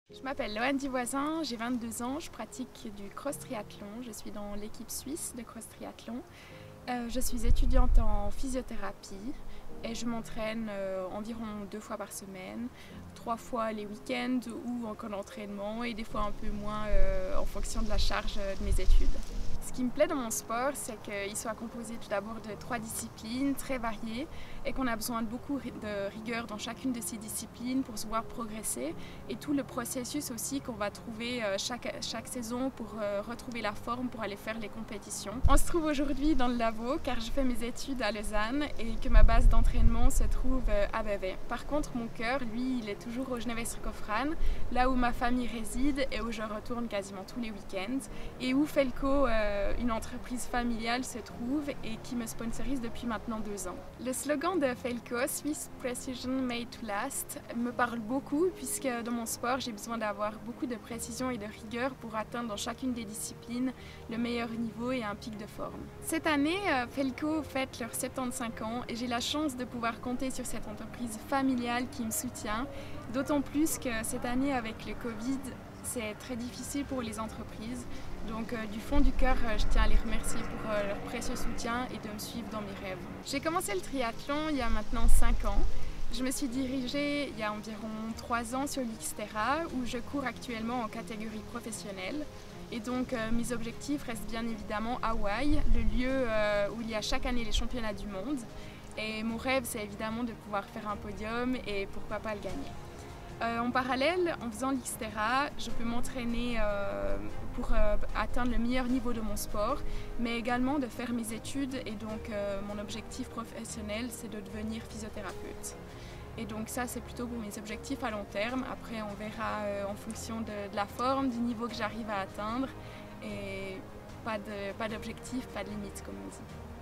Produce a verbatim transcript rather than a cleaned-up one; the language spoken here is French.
Je m'appelle Loane Divoisin, j'ai vingt-deux ans, je pratique du cross triathlon, je suis dans l'équipe suisse de cross triathlon. Euh, je suis étudiante en physiothérapie et je m'entraîne euh, environ deux fois par semaine, trois fois les week-ends ou en camp d'entraînement et des fois un peu moins euh, en fonction de la charge de mes études. Ce qui me plaît dans mon sport, c'est qu'il soit composé tout d'abord de trois disciplines très variées et qu'on a besoin de beaucoup de rigueur dans chacune de ces disciplines pour se voir progresser et tout le processus aussi qu'on va trouver chaque, chaque saison pour retrouver la forme pour aller faire les compétitions. On se trouve aujourd'hui dans le labo car je fais mes études à Lausanne et que ma base d'entraînement se trouve à Vevey. Par contre, mon cœur, lui, il est toujours au Genève-Estre-Coffrane, là où ma famille réside et où je retourne quasiment tous les week-ends et où Felco, euh, une entreprise familiale, se trouve et qui me sponsorise depuis maintenant deux ans. Le slogan de Felco, Swiss Precision Made to Last, me parle beaucoup puisque dans mon sport, j'ai besoin d'avoir beaucoup de précision et de rigueur pour atteindre dans chacune des disciplines le meilleur niveau et un pic de forme. Cette année, Felco fête leurs soixante-quinze ans et j'ai la chance de pouvoir compter sur cette entreprise familiale qui me soutient, d'autant plus que cette année avec le Covid, c'est très difficile pour les entreprises. Donc euh, du fond du cœur, euh, je tiens à les remercier pour euh, leur précieux soutien et de me suivre dans mes rêves. J'ai commencé le triathlon il y a maintenant cinq ans. Je me suis dirigée il y a environ trois ans sur l'Xterra où je cours actuellement en catégorie professionnelle. Et donc euh, mes objectifs restent bien évidemment Hawaï, le lieu euh, où il y a chaque année les championnats du monde. Et mon rêve, c'est évidemment de pouvoir faire un podium et pourquoi pas le gagner. Euh, en parallèle, en faisant l'Xterra, je peux m'entraîner euh, pour euh, atteindre le meilleur niveau de mon sport, mais également de faire mes études et donc euh, mon objectif professionnel, c'est de devenir physiothérapeute. Et donc ça, c'est plutôt pour mes objectifs à long terme. Après, on verra euh, en fonction de, de la forme, du niveau que j'arrive à atteindre et pas de, pas d'objectif, pas de limite comme on dit.